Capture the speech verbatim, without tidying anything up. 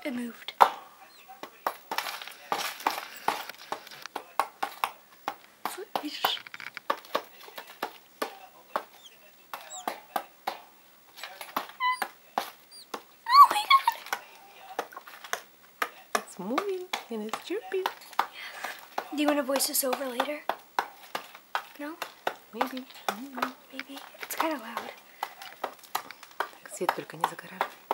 It moved. It's moving and it's chirping. Do you want to voice this over later? No? Maybe. Maybe. It's kind of loud. Свет только не загораживай.